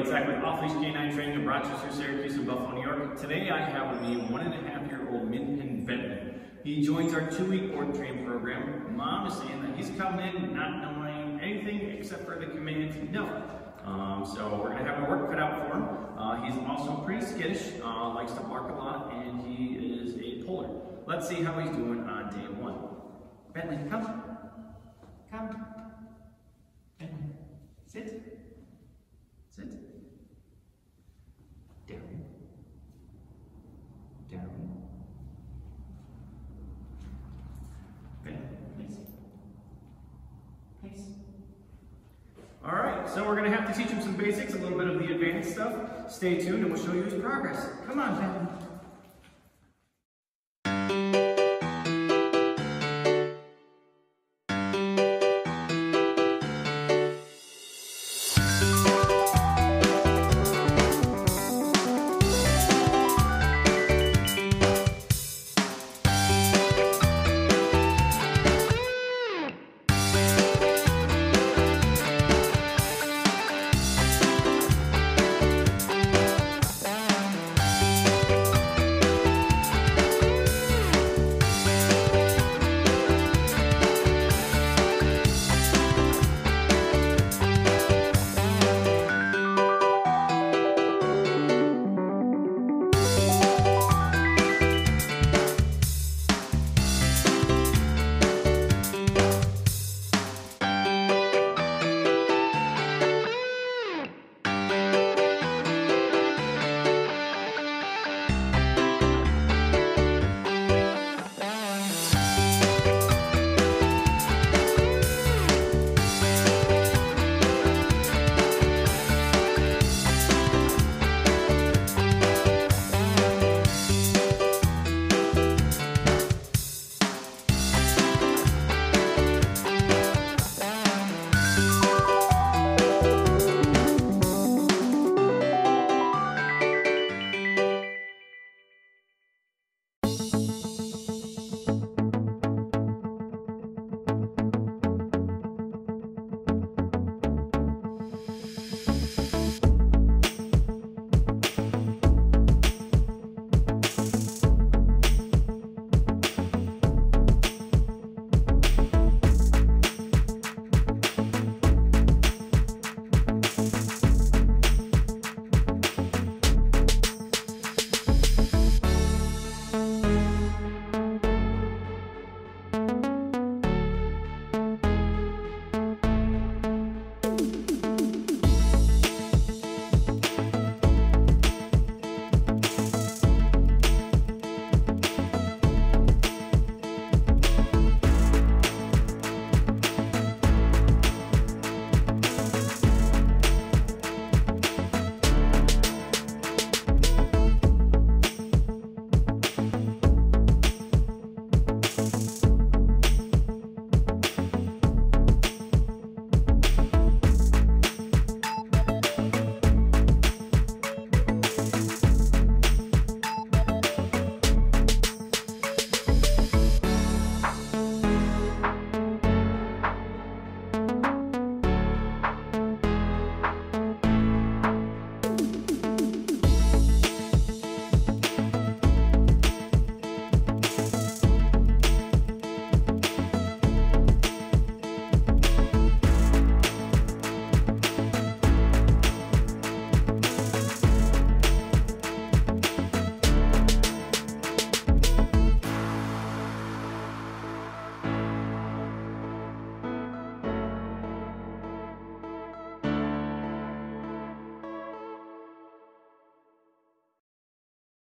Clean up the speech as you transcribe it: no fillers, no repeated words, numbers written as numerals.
it's Zach with Off Leash Canine Training in Rochester, Syracuse, and Buffalo, New York. Today I have with me 1.5-year-old Pin Bentley. He joins our 2-week board train program. Mom is saying that he's coming in not knowing anything except for the command no. So we're going to have our work cut out for him. He's also pretty skittish, likes to bark a lot, and he is a puller. Let's see how he's doing on day 1. Bentley, come. Come. Bentley, sit. Sit. Down. Down. Bentley, place. Place. All right, so we're going to have to teach him some basics, a little bit of the advanced stuff. Stay tuned and we'll show you his progress. Come on, Bentley.